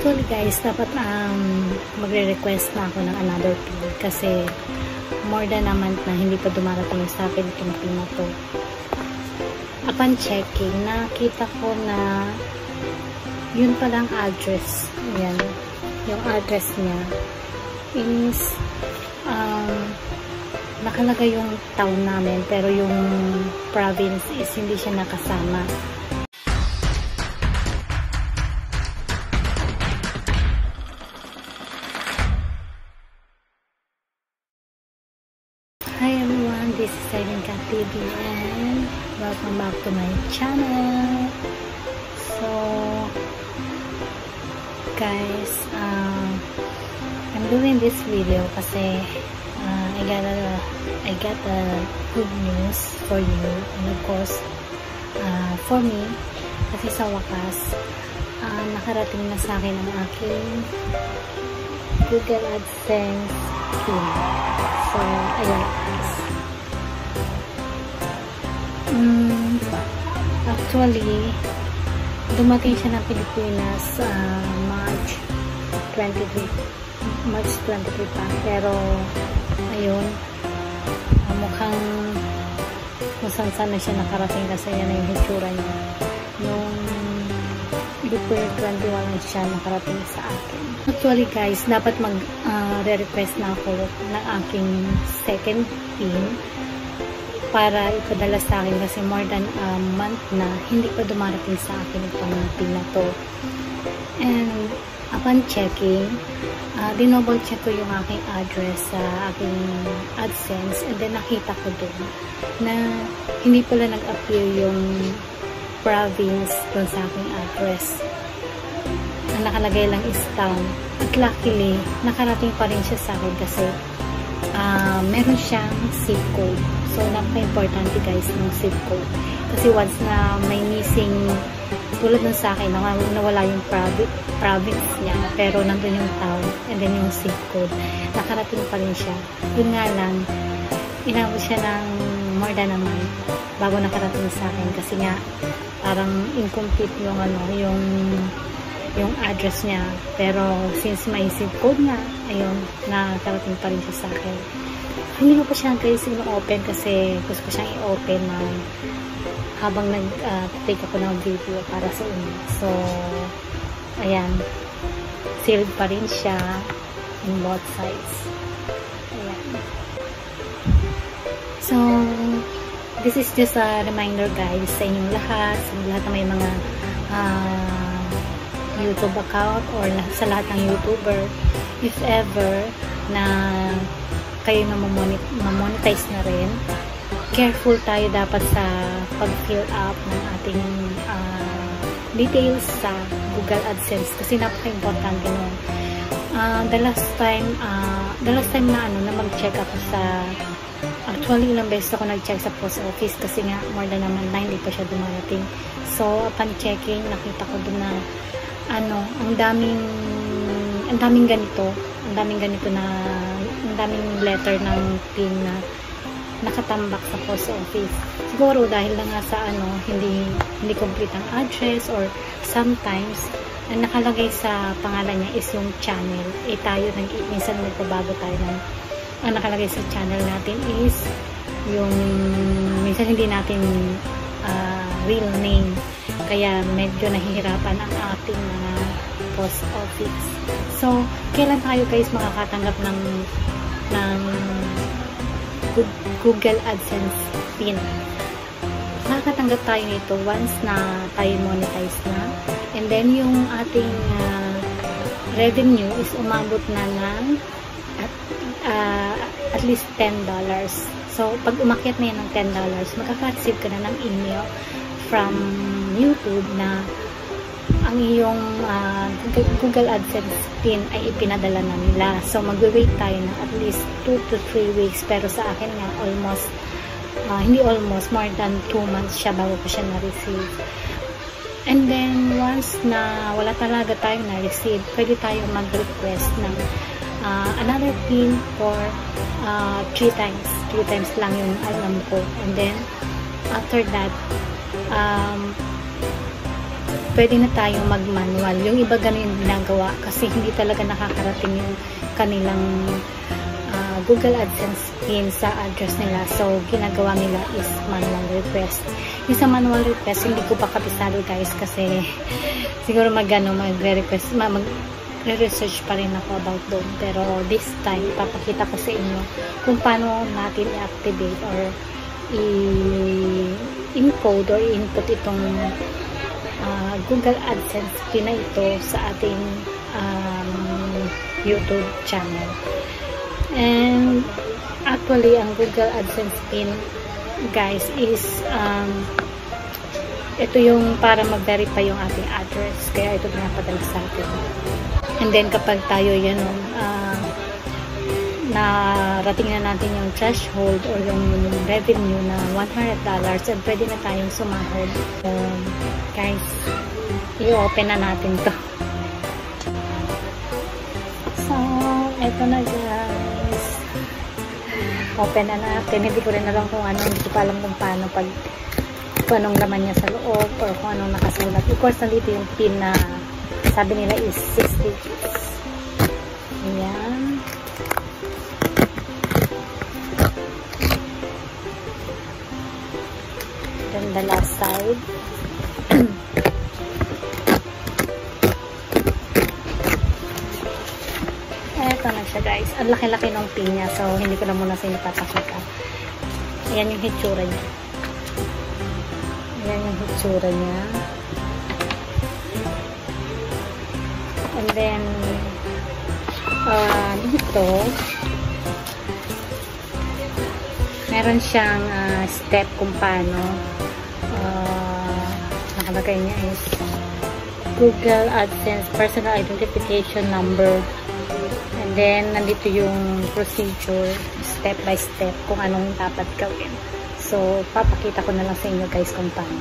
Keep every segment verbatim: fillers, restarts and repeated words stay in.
Actually guys, dapat um, magre-request na ako ng another pin kasi more than a month na hindi pa dumarating sa akin itong pin na to. Upon checking, nakita ko na yun palang address. Yan. Yung address niya is um, nakalagay yung town namin pero yung province is hindi siya nakasama. Hi everyone, this is Irene Cat T V and welcome back to my channel. So guys, uh, I'm doing this video kasi uh, I got a I got a good news for you and of course uh, for me kasi sa wakas uh, nakarating na sa akin ang aking Google Adsense PIN. So, ayan guys. Mm, actually, dumating siya ng Pilipinas uh, March twenty-three. March twenty-three pa. Pero, ayun, uh, mukhang kung saan-saan na siya nakarating kasi yan na yung hitsura niya. Yung April twenty-one na siya nakarating sa akin. Actually guys, dapat mag-re-request uh, na ako ng aking second PIN para ipadala sa akin kasi more than a month na hindi pa dumarating sa akin itong PIN na to. And upon checking, uh, dinoble check ko yung aking address sa aking AdSense and then nakita ko dun na hindi pala nag-appear yung province dun sa aking address. Ang nakalagay lang is town. At luckily, nakarating pa rin siya sa akin kasi uh, meron siyang zip code. So, napaka-importante guys ng zip code. Kasi once na may missing, tulad nun sa akin, nawala yung provi province niya, pero nandun yung town and then yung zip code. Nakarating pa rin siya. Yun nga lang, inabot siya ng more than a month bago nakarating sa akin kasi nga parang incomplete yung ano, yung yung address niya. Pero since may zip code nga, ayun, nakarating pa rin siya sa akin. Hindi ko pa siya guys ino-open kasi gusto ko siyang i-open na habang nag-take uh, ako ng video para sa inyo. So, ayan, sealed pa rin siya in both sides. Ayan. So, this is just a reminder guys sa inyong lahat, sa lahat na may mga uh, YouTube account or sa lahat ng YouTuber, if ever na kayo na mamonetize na rin, careful tayo dapat sa pag-fill up ng ating uh, details sa Google AdSense kasi napaka-importante nun. Uh, the last time uh, the last time na ano na mag-check ako sa actually ilang beses ako nag-check sa post office kasi nga more than naman na hindi pa siya dumarating. So upon checking, nakita ko dun na ano, ang daming ang daming ganito, ang daming ganito na ang daming letter ng PIN na nakatambak sa post office. Siguro dahil lang nga sa ano, hindi hindi complete ang address or sometimes ang nakalagay sa pangalan niya is yung channel. Eh tayo, nag minsan nagbabago tayo ng ang nakalagay sa channel natin is yung minsan hindi natin uh, real name. Kaya medyo nahihirapan ang ating mga uh, post office. So, kailan tayo guys makakatanggap ng ng Google AdSense PIN? Makakatanggap tayo nito once na tayo monetize na. And then, yung ating uh, revenue is umabot na ng at, uh, at least ten dollars. So, pag umakyat na yan ng ten dollars, makaka-receive ka na ng email from YouTube na ang iyong uh, Google AdSense PIN ay ipinadala na nila. So, mag-wait tayo na at least two to three weeks. Pero sa akin nga, almost, uh, hindi almost, more than two months siya bago ko siya na-receive. And then, once na wala talaga tayong na-receive, pwede tayo mag-request ng uh, another PIN for uh, three times. Three times lang yung alam ko. And then, after that, um, pwede na tayong mag-manual. Yung iba ganun yung ginagawa kasi hindi talaga nakakarating yung kanilang uh, Google AdSense PIN sa address nila. So, ginagawa nila is manual request. Yung sa manual request, hindi ko pa kabisado guys kasi siguro mag-ano, mag-request, mag-research pa rin ako about doon. Pero this time, papakita ko sa inyo kung paano natin i-activate or i-encode or input itong uh, Google AdSense PIN na ito sa ating um, YouTube channel. And actually, ang Google AdSense PIN guys is um, ito yung para mag-verify yung ating address. Kaya ito pinapadala sa atin. And then kapag tayo yan uh, narating na natin yung threshold or yung revenue na one hundred dollars and pwede na tayong sumahod. Um, guys, i-open na natin to. So, eto na guys. Open na natin. Hindi ko rin alam kung ano. Hindi ko pa alam kung paano pag kung anong laman niya sa loob or kung anong nakasulat. Of course, nandito yung PIN na sabi nila is six digits. Ayan. Then the last side. Eto na siya guys. Ang laki-laki ng PIN niya. So, hindi ko na muna sa inyo papakita. Ayan yung hitsura niya. Ayan yung hitsura niya. And then, uh, dito, meron siyang uh, step kung paano uh, nakalagay niya is Google AdSense Personal Identification Number. And then, nandito yung procedure, step by step, kung anong dapat gawin. So, papakita ko na lang sa inyo guys kung paano.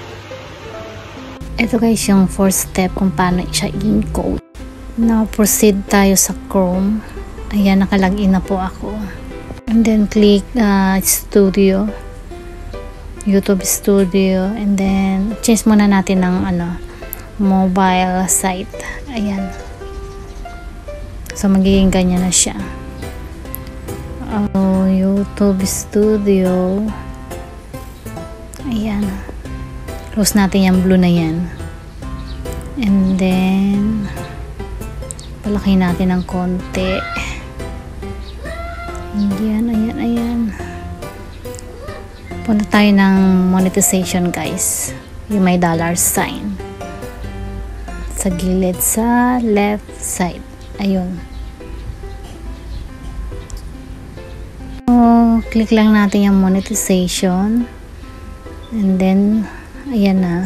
Ito guys yung fourth step kung paano siya encode. Now, proceed tayo sa Chrome. Ayan, nakalagin na po ako. And then, click uh, Studio. YouTube Studio. And then, change muna natin ng ano, mobile site. Ayan. So, magiging ganyan na siya. Oh, YouTube Studio. Ayan. Close natin yung blue na yan. And then, palaki natin ng konti. Ayan, ayan, ayan. Punta tayo ng monetization guys. Yung may dollar sign. Sa gilid, sa left side. Ayun. So, click lang natin yung monetization. And then, ayan na.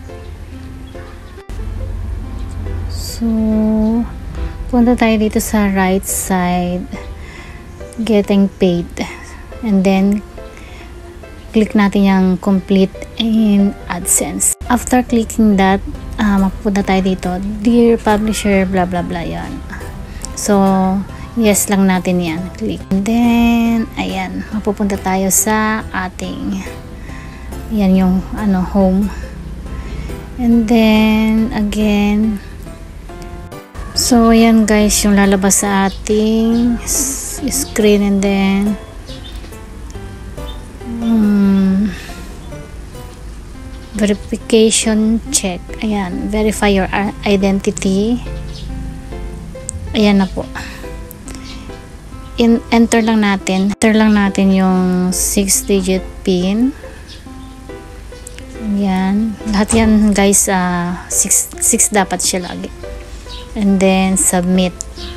So, punta tayo dito sa right side. Getting paid. And then, click natin yung complete in AdSense. After clicking that, uh, mapupunta tayo dito. Dear publisher, blah blah blah yan. So, yes lang natin yan. Click. And then, ayan. Mapupunta tayo sa ating yan yung ano, home. And then, again, so, ayan guys, yung lalabas sa ating screen. And then, um, verification check. Ayan, verify your identity. Ayan na po. In, enter lang natin. Enter lang natin yung six digit PIN. Ayan. Lahat yan guys, uh, six dapat siya lagi. And then, submit.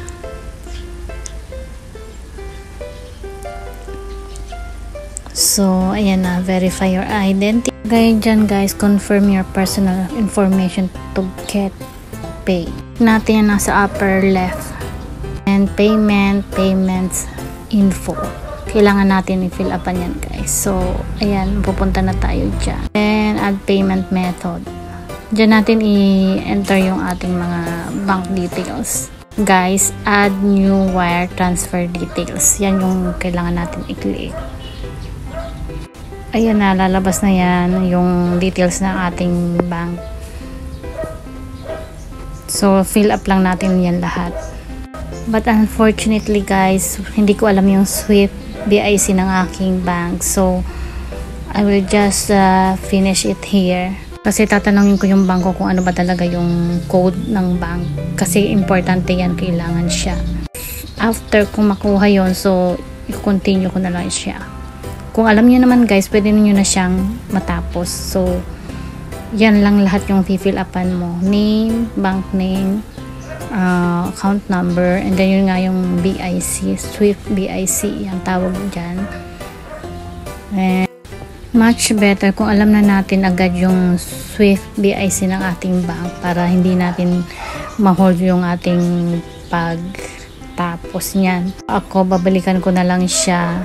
So, ayan na. Verify your identity. Gaya dyan guys, confirm your personal information to get paid. Natin yan nasa upper left. And payment, payments, info. Kailangan natin i-fill upan yan guys. So, ayan. Pupunta na tayo dyan. Then, add payment method. Diyan natin i-enter yung ating mga bank details. Guys, add new wire transfer details. Yan yung kailangan natin i-click. Ayan na, lalabas na yan yung details ng ating bank So, fill up lang natin yan lahat. But unfortunately guys, hindi ko alam yung Swift B I C ng aking bank. So, I will just uh, finish it here. Kasi tatanungin ko yung bangko kung ano ba talaga yung code ng bank. Kasi importante yan, kailangan siya. After kung makuha yon, so, i-continue ko na lang siya. Kung alam niyo naman guys, pwede niyo na siyang matapos. So, yan lang lahat yung fill upan mo. Name, bank name, uh, account number, and then yun nga yung B I C, Swift B I C, yung tawag dyan. And much better kung alam na natin agad yung Swift B I C ng ating bank para hindi natin ma-hold yung ating pagtapos niyan. Ako, babalikan ko na lang siya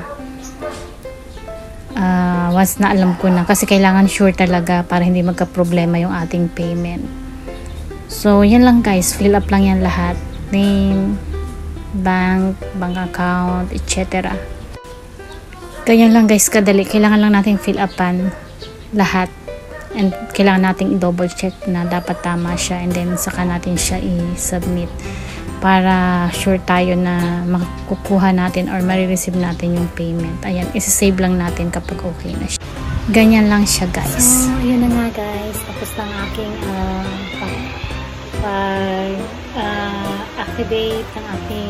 uh, once na alam ko na, kasi kailangan sure talaga para hindi magka-problema yung ating payment. So, yan lang guys, fill up lang yan lahat. Name, bank, bank account, et cetera. Ganyan lang guys, kadali. Kailangan lang natin fill upan lahat. And kailangan natin i-double check na dapat tama siya. And then saka natin siya i-submit. Para sure tayo na makukuha natin or marireceive natin yung payment. Ayan, isi-save lang natin kapag okay na siya. Ganyan lang siya guys. So, yun na nga guys. Tapos ng aking uh, pag-activate uh, ng aking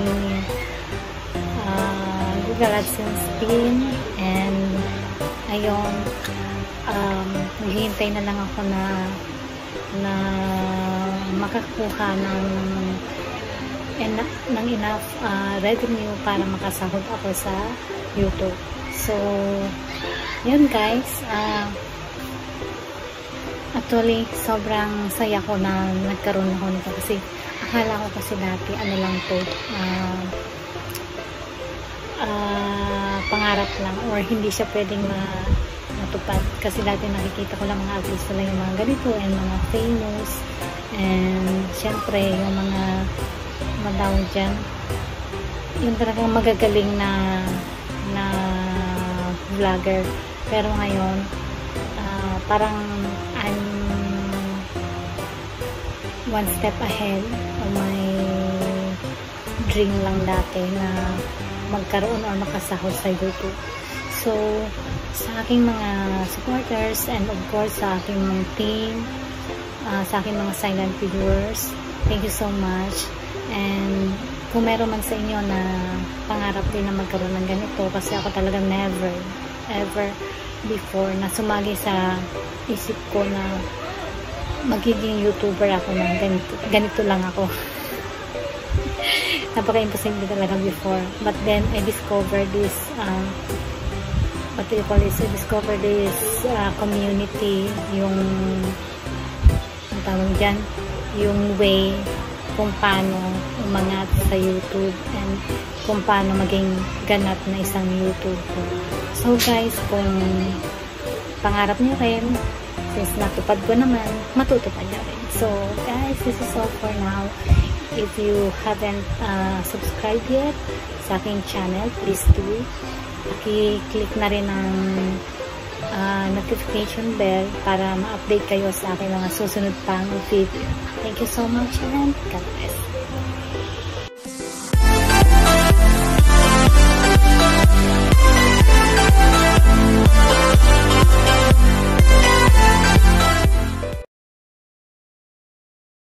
uh, Google Adsense PIN. And ayun, um, naghihintay na lang ako na na makakuha ng en ng enough uh, revenue para makasahod ako sa YouTube. So, yun guys, uh, actually sobrang saya ko na nagkaroon ako nito kasi akala ko kasi dati ano lang to, uh, uh, pangarap lang or hindi siya pwedeng ma matupad kasi dati nakikita ko lang mga artista lang yung mga ganito and mga famous and syempre yung mga madawag dyan yung talagang magagaling na na vlogger, pero ngayon uh, parang I'm one step ahead of my dream lang dati na magkaroon or makasahod sa YouTube. So, sa aking mga supporters and of course sa aking mga team, uh, sa aking mga silent viewers, thank you so much. And kung meron man sa inyo na pangarap din na magkaroon ng ganito, kasi ako talaga never, ever before na sumagi sa isip ko na magiging YouTuber ako ng ganito, ganito lang ako. Napaka-imposible talaga before. But then, I discovered this, um, what do you call this? I discovered this uh, community, yung, ang tawag dyan, yung way kung paano umangat sa YouTube and kung paano maging ganap na isang YouTuber. So guys, kung pangarap niyo rin, since natupad ko naman, matutupad niyo rin. So guys, this is all for now. If you haven't uh, subscribed yet sa aking channel, please do. Paki-click na rin ang uh, notification bell para ma-update kayo sa aking mga susunod pang video. Thank you so much and God bless.